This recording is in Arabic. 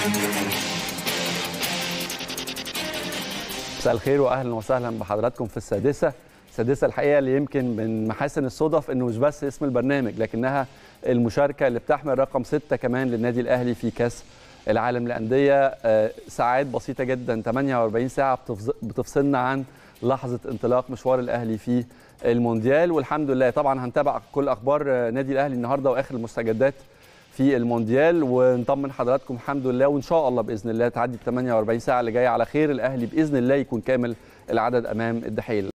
مساء الخير واهلا وسهلا بحضراتكم في السادسه الحقيقه اللي يمكن من محاسن الصدف انه مش بس اسم البرنامج لكنها المشاركه اللي بتحمل رقم 6 كمان للنادي الاهلي في كاس العالم للانديه. ساعات بسيطه جدا 48 ساعه بتفصلنا عن لحظه انطلاق مشوار الاهلي في المونديال، والحمد لله طبعا هنتابع كل اخبار نادي الاهلي النهارده واخر المستجدات في المونديال ونطمن حضراتكم الحمد لله، وان شاء الله باذن الله تعدي ال 48 ساعه اللي جايه على خير، الاهلي باذن الله يكون كامل العدد امام الدحيل.